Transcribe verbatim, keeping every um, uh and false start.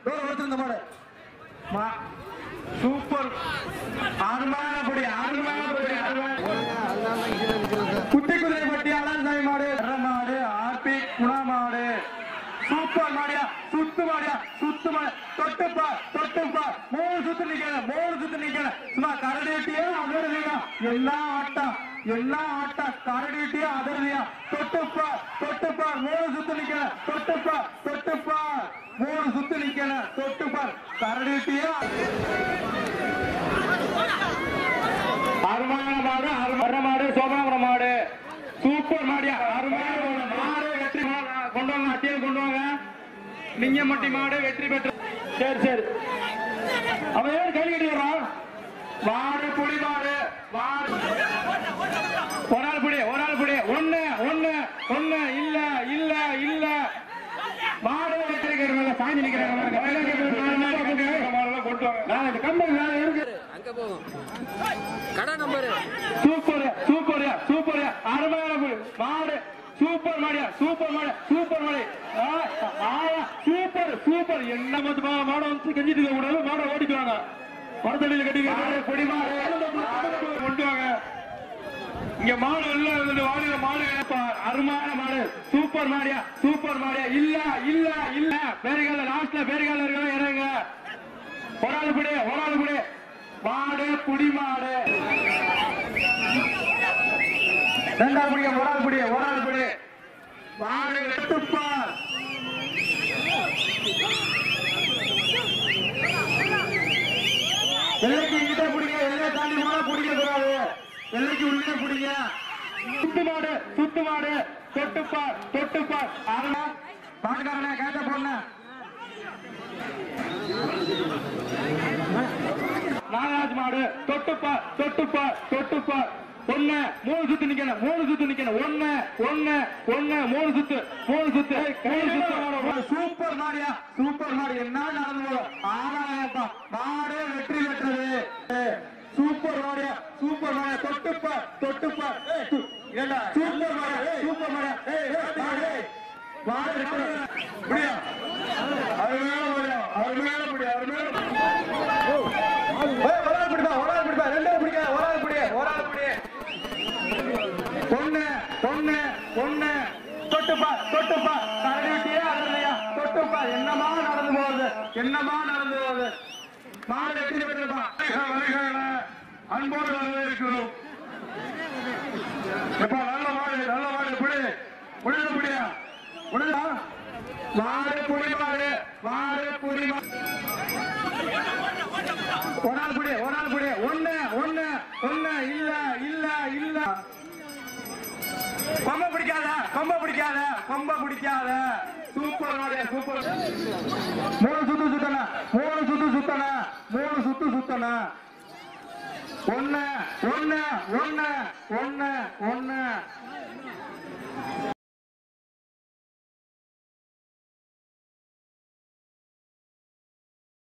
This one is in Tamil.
ஒருத்தர் இந்த மாடு சூப்பர் அருமையான பொடி அருமையான பொடி குட்டி குதிரை பட்டி அலந்தாய் மாடு மாடு ஆர்பி குணா மாடு சூப்பர் மாடியா சுத்து மாடியா சுத்து மாடு தொட்டுப்பா தொட்டுப்பா மூணு சுத்து நிக்கணும் மூணு சுத்து நிக்கணும் சும்மா கரடிட்டியா அதிரதியா எல்லா ஆட்டம் எல்லா ஆட்டம் கரடிட்டியா அதிரதியா தொட்டுப்பா தொட்டுப்பா மூணு சுத்து நிக்கணும் தொட்டுப்பா தொட்டுப்பா மூணு சுத்து நிக்கணும் தொட்டுப்பா கரடிட்டியா அருமையான மாடு அருமையான மாடு சோமனபுரம் மாடு சூப்பர் மாடியா அருமையான மாடு வெற்றி கொண்டு வாங்க அட்டியல் கொண்டு வாங்க லிங்கம்பட்டி மாடு வெற்றி பெற்று சரி சரி அவன் ஏன் கை கட்டி வர்றான் மாடு புலி மாடு மாடு ஒரு ஆள் புடி ஒரு ஆள் புடி ஒண்ணு ஒண்ணு ஒண்ணு இல்ல இல்ல இல்ல மாடு வெற்றி கேட்கறவங்க சாஞ்சி நிக்கிறாங்க கொண்டு வாங்க கம்பெனி இருக்கு அங்க போகும் கடை நம்பர் சூப்பர் சூப்பர் சூப்பர் அருமையான மாடு சூப்பர் மாடியா சூப்பர் மாடு சூப்பர் மாடு சூப்பர் சூப்பர் என்ன வந்து மாடை வந்து கஞ்சிட்டு இருக்க கூடாது மாடை ஓடிக்குவாங்க மரத்தடியில் கட்டி கொடி மாடு கொண்டு வாங்க இங்க மாடு எல்லாம் வாடின மாடு அருமையான மாடு சூப்பர் மாடியா சூப்பர் மாடியா இல்ல இல்ல இல்ல பேருகால லாஸ்ட்ல பேருகால இருக்க இறங்க ஒரு ஆள் புடி ஒரு ஆள் புடி மாடு புடி மாடு ரெண்டாவது புடிங்க ஒரு ஆள் புடி ஒரு ஆள் புடி மாடு வெட்டுப்பா எல்லைக்கு கிட்ட பிடிங்க எல்லை தாண்டி போனா பிடிக்க கூடாது எல்லைக்கு உள்ளே பிடிங்க சுத்து மாடு சுத்து மாடு தொட்டுப்பா தொட்டுப்பா ஆனா பாட்டுக்காரனே கேட்ட போன நாகராஜ் மாடு தொட்டுப்பா தொட்டுப்பா தொட்டுப்பா ஒண்ணு மூணு சுத்து நிக்கணும் மூணு சுத்து நிக்கணும் ஒண்ணு ஒண்ணு ஒண்ணு மூணு சுத்து மூணு சுத்து மூணு சுத்து சூப்பர் மாடியா சூப்பர் மாடு என்ன நடந்து ஆறாயிரப்பா மாடு வெற்றி பெற்றது சூப்பர் மாடியா சூப்பர் மாடியா தொட்டுப்பா தொட்டுப்பா சூப்பர் மாடியா சூப்பர் மாடியா மாடு முடியா அருமையான முடியா அருமையான முடியா அருமையான ஒரு ஆள் பிடிப்பா ஒரு ஆள் பிடிப்பா ரெண்டு பிடிக்க ஒரு ஆள் பிடி ஒரு ஆள் பிடி ஒண்ணு ஒண்ணு ஒண்ணு தொட்டுப்பா தொட்டுப்பா கரடிட்டியா இல்லையா தொட்டுப்பா என்னமா நடந்து போகுது என்னமா நடந்து போகுது மாடு வெற்றி பெற்றுப்பா அன்போடு வரவேற்கிறோம் எப்ப நல்ல மாடு நல்ல மாடு புடி புடிது புடியா புடிதா மாடு புடி மாடு மாடு புடி மாடு ஒரு ஆள் புடி ஒரு ஆள் புடி ஒண்ணு ஒண்ணு ஒண்ணு இல்ல இல்ல இல்ல கொம்ப பிடிக்காத கொம்ப பிடிக்காத கொம்ப பிடிக்காத சூப்பர் மாடியா சூப்பர் மூணு சுத்து சுத்தன மூணு சுத்து சுத்தன மூணு சுத்து சுத்தன ஒண்ணு ஒண்ணு ஒண்ணு ஒண்ணு ஒண்ணு